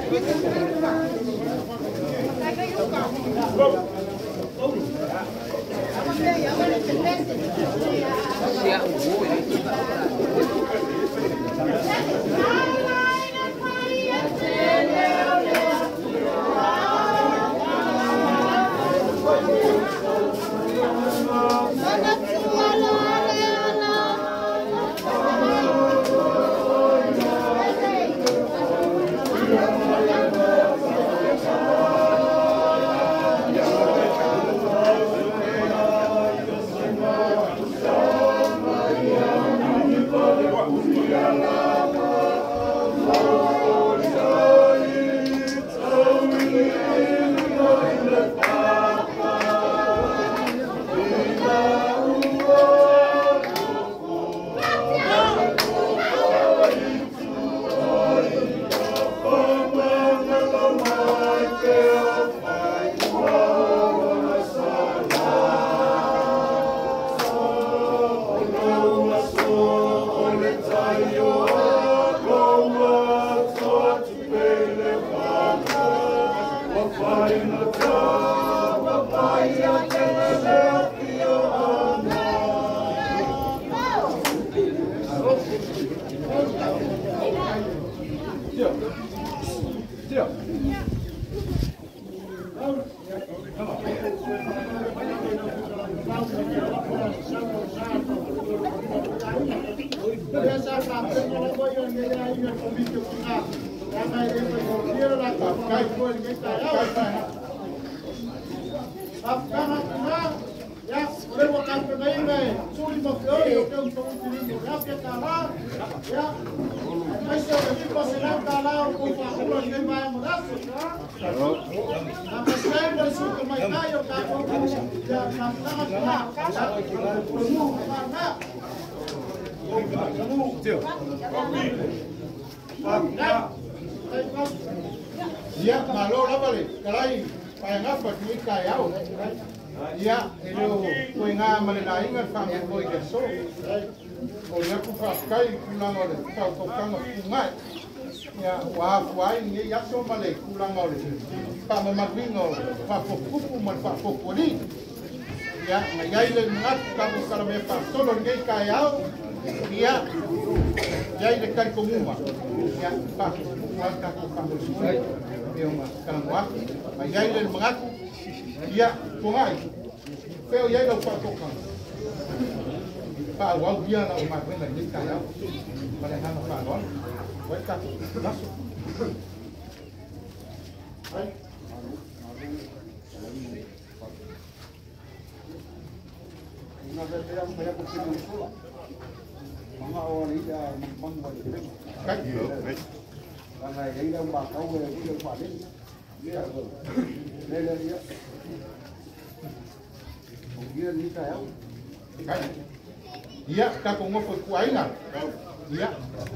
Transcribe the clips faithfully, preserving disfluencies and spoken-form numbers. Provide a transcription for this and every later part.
Ya, malo lah balik. Kalau payah apa ni kaya au. Ya, ini kau ingat mana ingat kami kau itu so. Kau ni aku pakai pulang oleh kau kau kau pungai. Ya, wah wah ini ya so balik pulang oleh. Pak memakbing oleh pak kuku man pak kuku ni. Ya, ngayai le ngat kamu kalau memang tolong gay kaya au. Ya, jadi dekat kumuma. Ya, pak kuat aku kamu semua. Yung kanang wak, ayay lang mga iya, pungai. Pero yay daw pa to kang. Pa wag biya na umat na hindi kaya. Palahan na pa ron. Wait ka. Laso. Ay. Una vez era un poco de solo. Mga awal ida magmangwal. Kay. Lần này đi đông bạc câu về cái đường phản đi, đây đây đi, một viên đi kéo, cái, iya, ta cũng có phần quái nè, iya.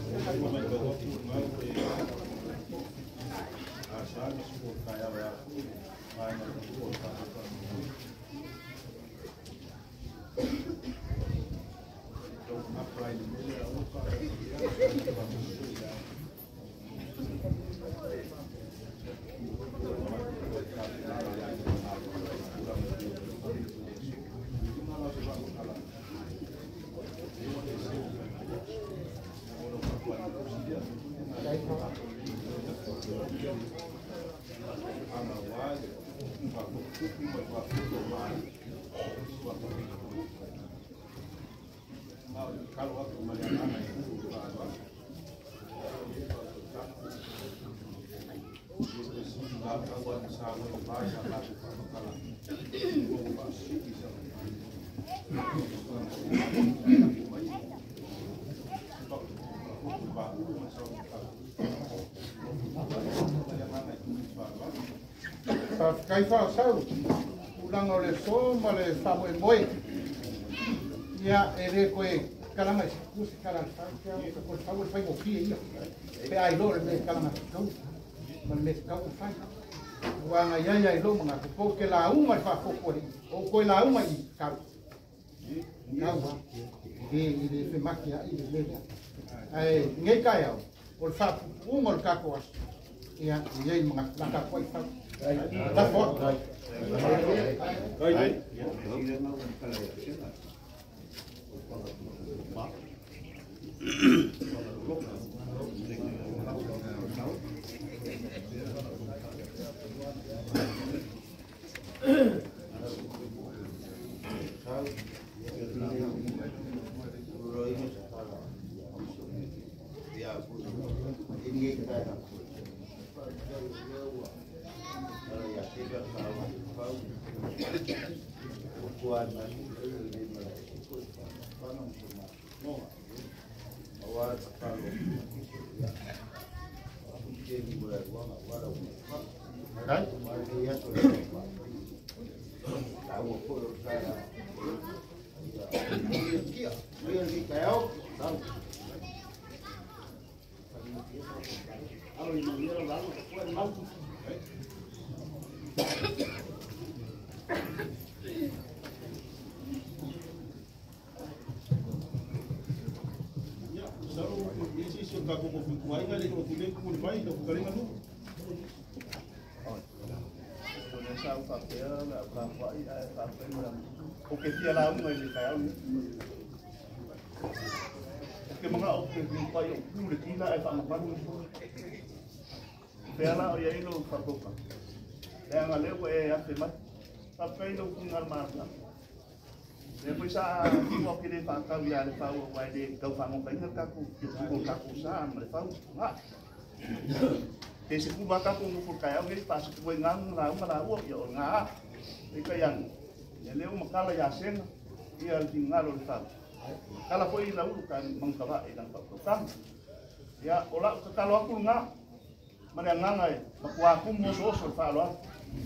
Kai fa sau ulang oleh so male famu boy ya ere koe kalama kus kalang sa ya ko famu fai mo ki ya pe ai lo me kalama kau mal me kau fai wa nga ya ya lo mga ko ke la uma fa ko ko o ko la uma i kau kau ba e e fe makia i le ai ngai kai au o fa um or ka ko ia ia mga naka koi sa ta fo ai ai Oke, dia lalu ngai kaya ni. Oke, mga oke ni payo kulit ila ay pamapan. Pela o yai lo fakoka. Kaya nga leo eh ate mat. Tapay lo kung armata. Depois sa mo kini pa ka ya le pa o wai de kau fa mo pa ingat ka ku ku ka ku sa me fa nga. Kasi kung baka kung mo kaya ngai pa sa kuwi ngang la ma la o yo nga. Ikayan. Leo makala yasen ia tingalo tal. Kala foi la urukan mangkawa ilang pagkutang. Ya ola kalau aku nga manangangai makwa aku mo so so falo.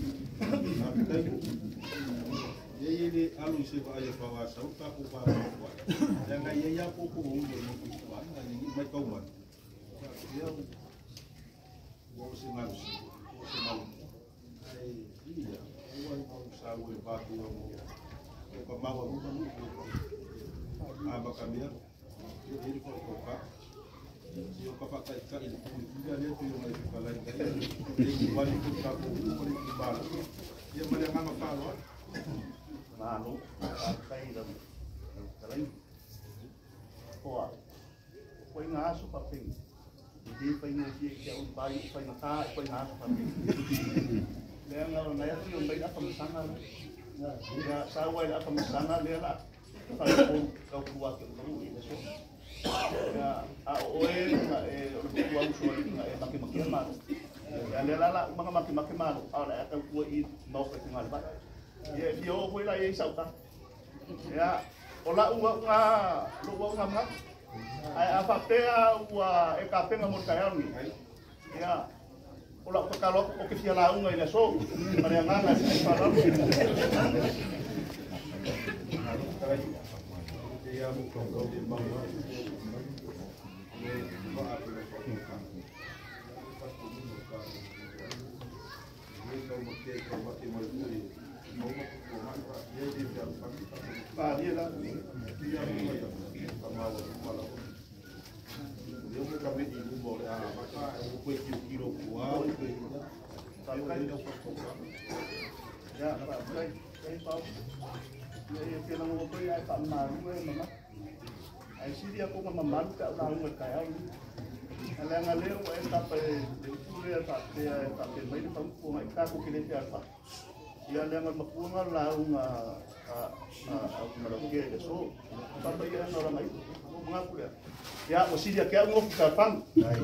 Yeye ni alu se ba ya pawa sa ka ku pa ko. Dan ga ya ko ko mo mo ku wa na ni mai ko man. Ya wo se mal wo se mal. Ai iya, wo mo sa wo ba ku mo. Ko ma wa mo mo. Aba kamia. Yo ni ko ko pa. Yo ka pa kai kai ku ku ya le tu yo mai ka la ka. Ni wa ni ku ka ku ku ni ku ba. Ya ma le nga ma fa lo. Malu, kai dam, kalai. Koa, koi ngasu paping. Di pai ngaji ke un pai pai ngata, koi ngasu paping. Le ngalo na ya tu bai apa mesana. Ya sawai apa mesana le la. Pai ko kau kuat ke lu ini so. Ya a oe na e ro kuat so na e maki-maki malu. Ya le la la mga maki-maki malu. Ala ka kuat i mau ke tingal ba. Ya dia boleh lah yang sauta. Ya, olah uang nga, uang nga. Ay apa pea uang E K P ngamur kaya ni. Ya, olah kalau oke sia laung ngai leso, pada nga nga sih kalau. Dia bukan kau di bawah. Ah, dia lah. Dia mulai kamawa kepala. Dia mulai kami di bawah. Ah, maka aku kira kilo kuah. Sampai ya, sampai saya tahu. Ya, dia nak ngopi ay tak malu eh mama. Ay si dia aku memalu tak lalu kaya ni. Alang alang ay sampai dia tak dia tak main di kampung ay aku kini dia apa. Dia yang mapunga lalu ah ah malaki so sampai dia orang lain mengaku ya. Ya mesti dia kaya ngopi kapan.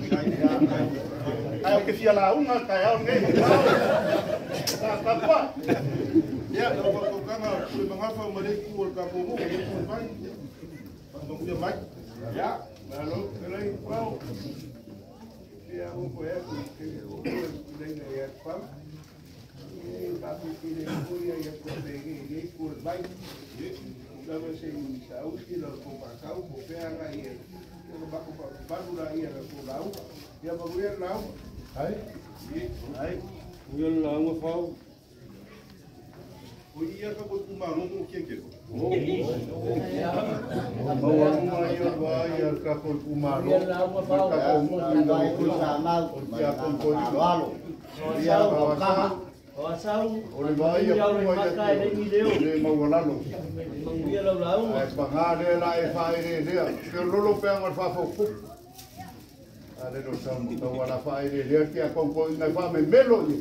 Ay ke dia lalu kaya ni. Tak apa. Ya, kalau kau kena boleh mengapa mereka kuat kamu, mereka kuat baik. Untuk dia baik. Ya, lalu kalau kau dia mau ya, kita ini ya pam. Ini tapi ini kuliah yang pergi ini kuat baik. Kalau saya tahu kita kau kau kau pegang ini, kalau baku baru lagi ada kau tahu, dia baru yang tahu. Hai, hai, kuliah lama kau. Oh iya kau buat kumaru tu kian kian. Bawa rumah ia bayar kapal kumaro. Kapal kumaro. Kapal kumaro. Dia bawa sama. Oleh bayar kumaro dia. Dia mau lalu. Ai pangade la e fai dia. Ke lolo pengar fa foku. Ada do sam to wala fai dia kia kongko ngai fa me melo ni.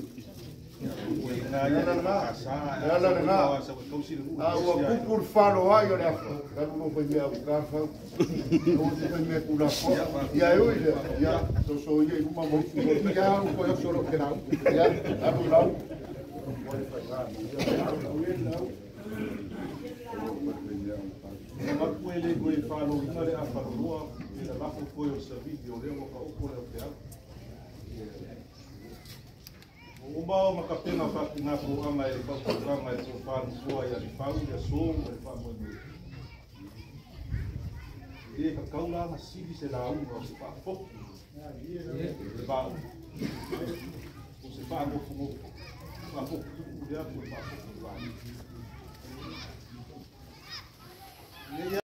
Awa kukur falo ayo le afo. Kalu no foi mea ukafa. O se foi mea kula fo. Ya eu ile. Ya so so ye uma mo. Ya o ko yo soro que não. Ya abu lau. Ma quelle coi falo una le afalo roa e la lafo poi o servizio le mo ka o ko le te. O mau makapena fa nga ko anga e fa programa e ko fa no ia le fa ia som e fa mo ni. E ka kaula na sili se la u no se fa fo. E ba. O se fa mo fo. Fa fo. O dia ko fa fo.